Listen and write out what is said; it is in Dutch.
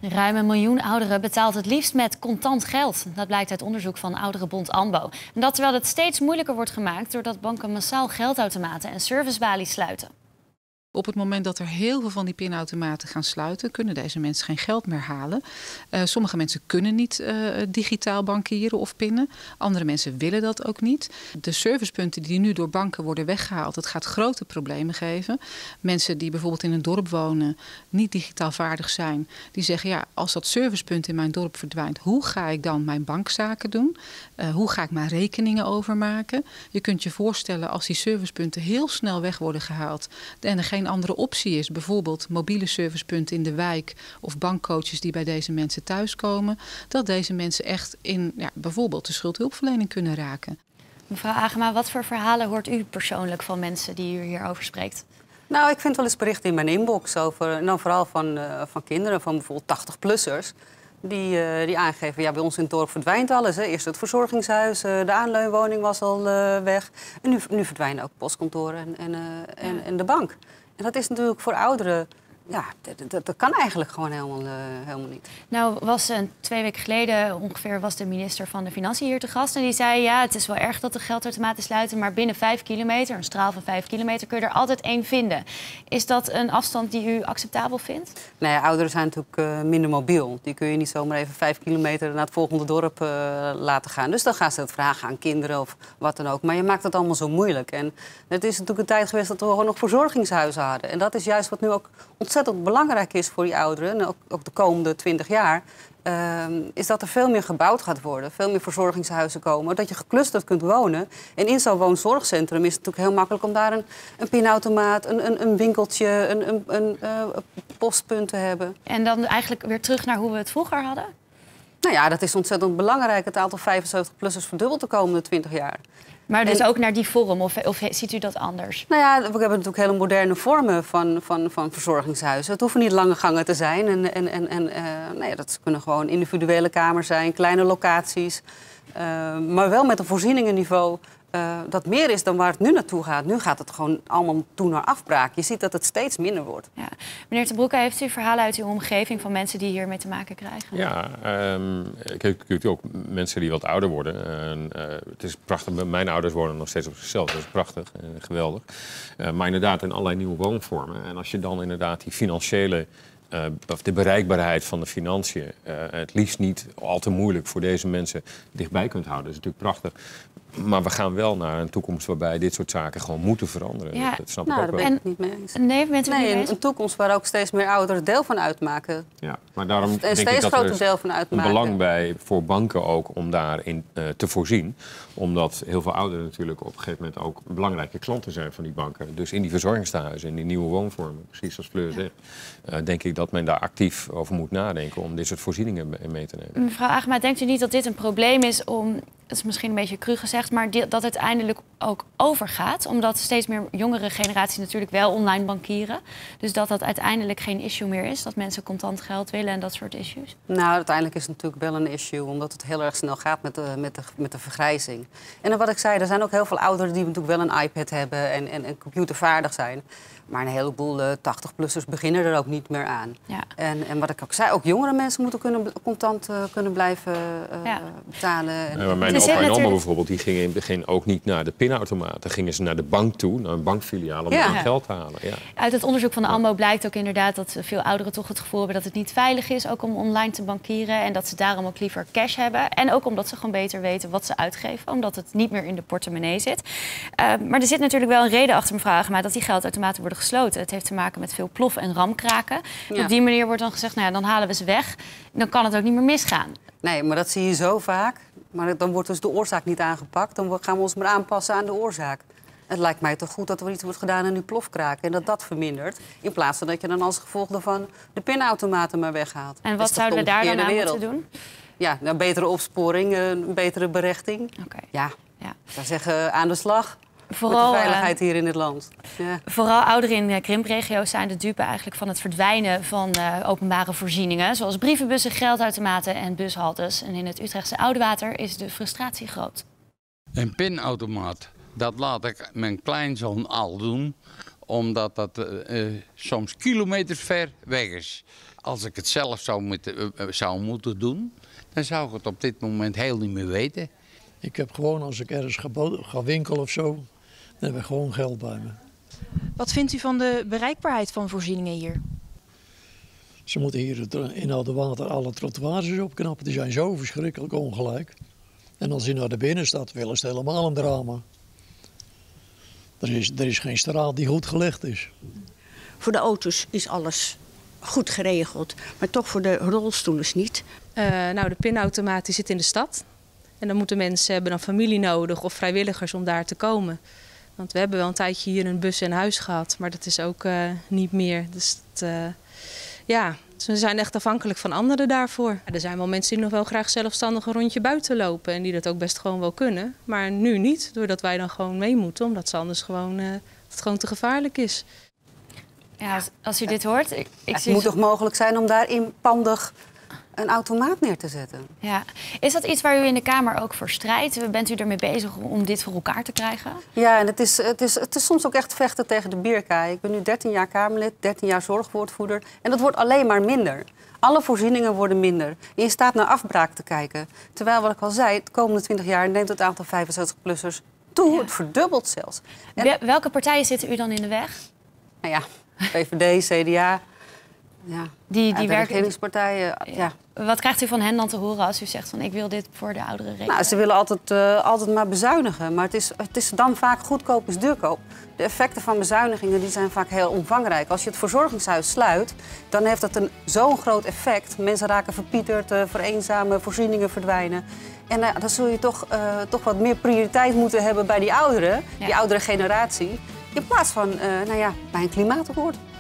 Ruim 1 miljoen ouderen betaalt het liefst met contant geld. Dat blijkt uit onderzoek van Ouderenbond AMBO. En dat terwijl het steeds moeilijker wordt gemaakt doordat banken massaal geldautomaten en servicebalies sluiten. Op het moment dat er heel veel van die pinautomaten gaan sluiten, kunnen deze mensen geen geld meer halen. Sommige mensen kunnen niet digitaal bankieren of pinnen. Andere mensen willen dat ook niet. De servicepunten die nu door banken worden weggehaald, dat gaat grote problemen geven. Mensen die bijvoorbeeld in een dorp wonen, niet digitaal vaardig zijn, die zeggen, ja, als dat servicepunt in mijn dorp verdwijnt, hoe ga ik dan mijn bankzaken doen? Hoe ga ik mijn rekeningen overmaken? Je kunt je voorstellen als die servicepunten heel snel weg worden gehaald en er geen andere optie is, bijvoorbeeld mobiele servicepunten in de wijk of bankcoaches die bij deze mensen thuiskomen, dat deze mensen echt in bijvoorbeeld de schuldhulpverlening kunnen raken. Mevrouw Agema, wat voor verhalen hoort u persoonlijk van mensen die u hierover spreekt? Nou, ik vind wel eens berichten in mijn inbox over, nou vooral van kinderen, van bijvoorbeeld 80-plussers. Die aangeven, ja, bij ons in het dorp verdwijnt alles. Hè. Eerst het verzorgingshuis, de aanleunwoning was al weg. En nu verdwijnen ook postkantoren en de bank. En dat is natuurlijk voor ouderen, ja, dat kan eigenlijk gewoon helemaal niet. Nou was 2 weken geleden ongeveer was de minister van de Financiën hier te gast. En die zei, ja, het is wel erg dat de geldautomaten sluiten, maar binnen 5 kilometer, een straal van 5 kilometer, kun je er altijd 1 vinden. Is dat een afstand die u acceptabel vindt? Nou ja, ouderen zijn natuurlijk minder mobiel. Die kun je niet zomaar even 5 kilometer naar het volgende dorp laten gaan. Dus dan gaan ze dat vragen aan kinderen of wat dan ook. Maar je maakt het allemaal zo moeilijk. En het is natuurlijk een tijd geweest dat we gewoon nog verzorgingshuizen hadden. En dat is juist wat nu ook ontzettend belangrijk is voor die ouderen, en ook de komende 20 jaar, is dat er veel meer gebouwd gaat worden. Veel meer verzorgingshuizen komen, dat je geclusterd kunt wonen. En in zo'n woonzorgcentrum is het natuurlijk heel makkelijk om daar een pinautomaat, een winkeltje, een postpunt te hebben. En dan eigenlijk weer terug naar hoe we het vroeger hadden? Nou ja, dat is ontzettend belangrijk. Het aantal 75-plussers verdubbelt de komende 20 jaar. Maar dus ook naar die vorm, of ziet u dat anders? Nou ja, we hebben natuurlijk hele moderne vormen van verzorgingshuizen. Het hoeven niet lange gangen te zijn. Nee, dat kunnen gewoon individuele kamers zijn, kleine locaties. Maar wel met een voorzieningenniveau dat meer is dan waar het nu naartoe gaat. Nu gaat het gewoon allemaal toe naar afbraak. Je ziet dat het steeds minder wordt. Ja. Meneer Ten Broeke, heeft u verhalen uit uw omgeving van mensen die hiermee te maken krijgen? Ja, ik heb ook mensen die wat ouder worden. Het is prachtig. Mijn ouders wonen nog steeds op zichzelf. Dat is prachtig en geweldig. Maar inderdaad in allerlei nieuwe woonvormen. En als je dan inderdaad die financiële of de bereikbaarheid van de financiën het liefst niet al te moeilijk voor deze mensen dichtbij kunt houden. Dat is natuurlijk prachtig. Maar we gaan wel naar een toekomst waarbij dit soort zaken gewoon moeten veranderen. Ja, dat snap ik ook wel. Daar ben ik niet mee eens. Nee, bent u niet mee eens? Een toekomst waar ook steeds meer ouderen deel van uitmaken. Ja, maar daarom En denk steeds ik dat groter er deel van uitmaken. een belang bij voor banken ook om daarin te voorzien. Omdat heel veel ouderen natuurlijk op een gegeven moment ook belangrijke klanten zijn van die banken. Dus in die verzorgingstehuizen, in die nieuwe woonvormen, precies zoals Fleur zegt, denk ik dat men daar actief over moet nadenken om dit soort voorzieningen mee te nemen. Mevrouw Agema, denkt u niet dat dit een probleem is om, dat is misschien een beetje cru gezegd, maar dat het uiteindelijk ook overgaat? Omdat steeds meer jongere generaties natuurlijk wel online bankieren. Dus dat uiteindelijk geen issue meer is, dat mensen contant geld willen en dat soort issues? Nou, uiteindelijk is het natuurlijk wel een issue, omdat het heel erg snel gaat met de vergrijzing. En dan wat ik zei, er zijn ook heel veel ouderen die natuurlijk wel een iPad hebben en computervaardig zijn. Maar een heleboel 80-plussers beginnen er ook niet meer aan. Ja. En wat ik ook zei, ook jongere mensen moeten contant kunnen blijven betalen. Maar mijn opa en oma bijvoorbeeld, die gingen in het begin ook niet naar de pinautomaat. Dan gingen ze naar de bank toe, naar een bankfiliaal om geld te halen. Ja. Uit het onderzoek van de AMBO blijkt ook inderdaad dat veel ouderen toch het gevoel hebben dat het niet veilig is, ook om online te bankieren. En dat ze daarom ook liever cash hebben. En ook omdat ze gewoon beter weten wat ze uitgeven, omdat het niet meer in de portemonnee zit. Maar er zit natuurlijk wel een reden achter, mevrouw Agema, dat die geldautomaten worden gesloten. Het heeft te maken met veel plof- en ramkraken. Ja. Op die manier wordt dan gezegd, nou ja, dan halen we ze weg. Dan kan het ook niet meer misgaan. Nee, maar dat zie je zo vaak. Maar dan wordt dus de oorzaak niet aangepakt. Dan gaan we ons maar aanpassen aan de oorzaak. Het lijkt mij toch goed dat er iets wordt gedaan aan die plofkraken en dat vermindert. In plaats van dat je dan als gevolg daarvan de pinautomaten maar weghaalt. En wat zouden we daar dan aan moeten doen? Ja, nou, betere opsporing, een betere berechting. Okay. Ja, ik zou zeggen aan de slag. Vooral, met de veiligheid hier in het land. Ja. Vooral ouderen in krimpregio's zijn de dupe eigenlijk van het verdwijnen van openbare voorzieningen. Zoals brievenbussen, geldautomaten en bushaltes. En in het Utrechtse Oudewater is de frustratie groot. Een pinautomaat, dat laat ik mijn kleinzoon al doen. Omdat dat soms kilometers ver weg is. als ik het zelf zou moeten doen, dan zou ik het op dit moment heel niet meer weten. Ik heb gewoon, als ik ergens ga winkelen of zo, dan heb ik gewoon geld bij me. Wat vindt u van de bereikbaarheid van voorzieningen hier? Ze moeten hier in Oudewater alle trottoirs opknappen. Die zijn zo verschrikkelijk ongelijk. En als je naar de binnenstad wil, is het helemaal een drama. Er is geen straat die goed gelegd is. Voor de auto's is alles goed geregeld, maar toch voor de rolstoelers niet. De pinautomaat die zit in de stad. En dan moeten mensen hebben dan familie nodig of vrijwilligers om daar te komen. Want we hebben wel een tijdje hier een bus in huis gehad, maar dat is ook niet meer. Dus we zijn echt afhankelijk van anderen daarvoor. Er zijn wel mensen die nog wel graag zelfstandig een rondje buiten lopen en die dat ook best gewoon wel kunnen. Maar nu niet, doordat wij dan gewoon mee moeten, omdat ze anders het gewoon te gevaarlijk is. Ja, als u dit hoort... Het moet toch mogelijk zijn om daar inpandig een automaat neer te zetten? Ja. Is dat iets waar u in de Kamer ook voor strijdt? Bent u ermee bezig om dit voor elkaar te krijgen? Ja, en het is soms ook echt vechten tegen de bierkaai. Ik ben nu 13 jaar Kamerlid, 13 jaar zorgwoordvoerder. En dat wordt alleen maar minder. Alle voorzieningen worden minder. En je staat naar afbraak te kijken. Terwijl, wat ik al zei, de komende 20 jaar neemt het aantal 65-plussers toe. Ja. Het verdubbelt zelfs. En welke partijen zitten u dan in de weg? Nou ja, VVD, CDA... Ja, die werken... regeringspartijen, ja. Wat krijgt u van hen dan te horen als u zegt van ik wil dit voor de ouderen regelen? Nou, ze willen altijd maar bezuinigen. Maar het is dan vaak goedkoop is duurkoop. De effecten van bezuinigingen die zijn vaak heel omvangrijk. Als je het verzorgingshuis sluit, dan heeft dat zo'n groot effect. Mensen raken verpieterd, vereenzamen, voorzieningen verdwijnen. En dan zul je toch wat meer prioriteit moeten hebben bij die ouderen, die oudere generatie. In plaats van bij een klimaatakkoord.